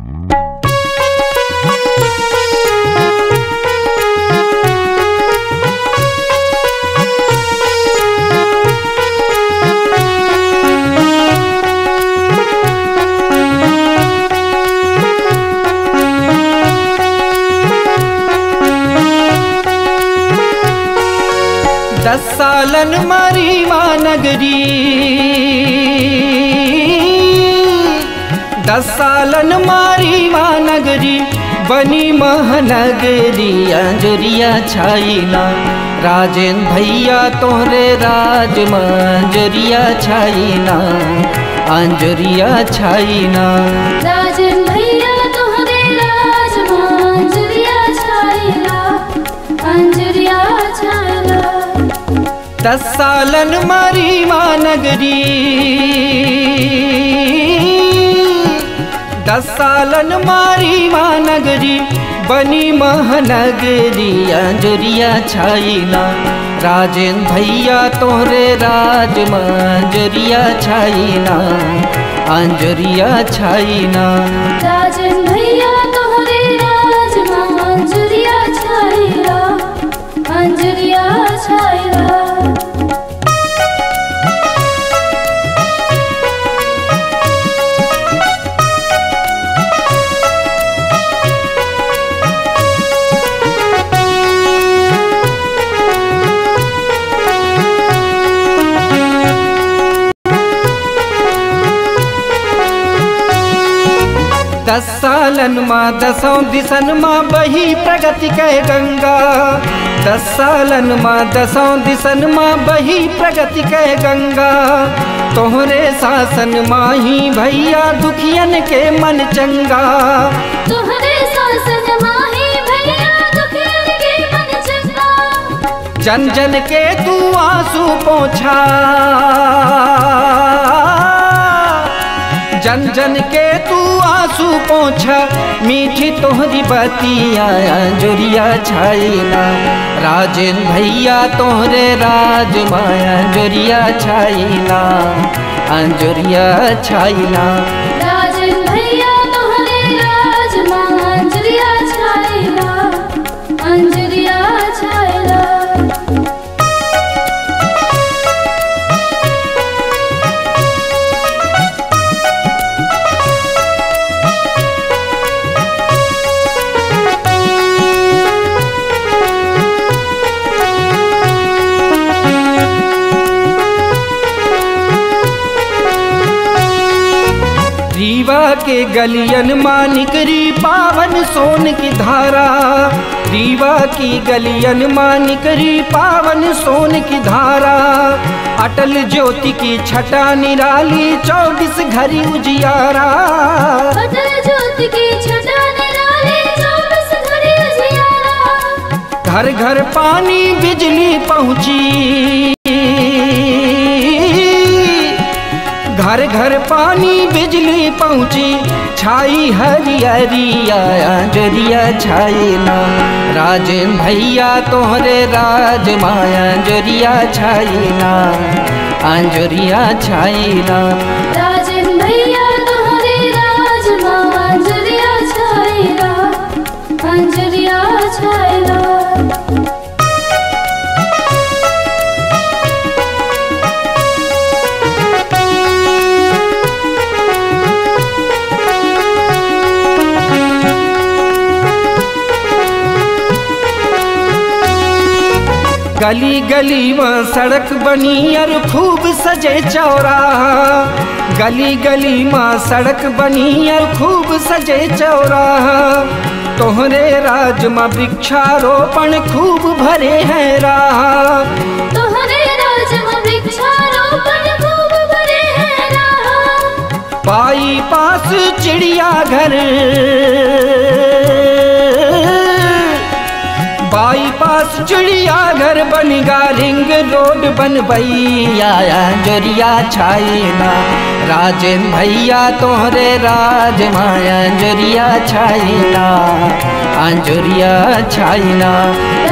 दस सालन मारी माँ नगरी, 10 सालन मारी माँ नगरी, बनी महानगरी अंजुरिया छाईना। राजेंद्र भैया तोहरे राज में अंजुरिया छाईना, अंजुरिया छाईना। राजेंद्र भैया तोहरे राज में अंजुरिया छाईना, अंजुरिया छाईना। 10 सालन मारी माँ नगरी, 10 सालन मारी माँ नगरी, बनी महानगरी अंजुरिया छाईना। राजेंद्र भैया तोहरे राज में अंजुरिया छाईना, अंजुरिया छाईना। राजेंद्र भैया तोहरे राज में अंजुरिया छाईना, अंजुरिया छाईना। दस सालन माँ दसों दिसन माँ बही प्रगति कह गंगा। 10 सालन माँ दसों दिसन माँ बही प्रगति कह गंगा। तोहरे शासन माँ ही भैया दुखियन के मन चंगा। तोहरे शासन माँ ही भैया दुखियन के मन चंगा। जन जन के तू आंसू पोंछा, जन जन के तू आंसू पोंछा। मीठी तोहरी बतिया अंजुरिया छाईना। राजेंद्र भैया तोहरे राज में अंजुरिया छाईना, अंजुरिया छाईना। राजेंद्र भैया तोहरे राज में अंजुरिया छाईना, अंजुरिया छाईना। रीवा के गलियन माँ निकरी पावन सोन की धारा। रीवा की गलियन माँ निकरी पावन सोन की धारा। अटल ज्योति की छटा निराली 24 घड़ी उजियारा। अटल ज्योति की छटा निराली 24 घड़ी उजियारा। घर घर पानी बिजली पहुँची, घर घर पानी बिजली पहुँची। छाई हरियरिया अंजुरिया छाईना। राजेंद्र भैया तोहरे राज में अंजुरिया छाईना, अंजुरिया छाईना। राजेंद्र भैया तोहरे राज में अंजुरिया छाईना, अंजुरिया छाईना। गली गली में सड़क बनी और खूब सजे चौराहा। गली गली में सड़क बनी और खूब सजे चौराहा। तोहरे राज में वृक्षारोपण खूब भरे हैं राह। तोहरे राज में वृक्षारोपण खूब भरे हैं राह। पाई पास चिड़ियाघर, बाईपास चिड़ियाघर बनेगा। रिंग रोड बनबैया अंजुरिया छाईना। राजेंद्र भैया तोहरे राज में अंजुरिया छाईना, अंजुरिया छाईना।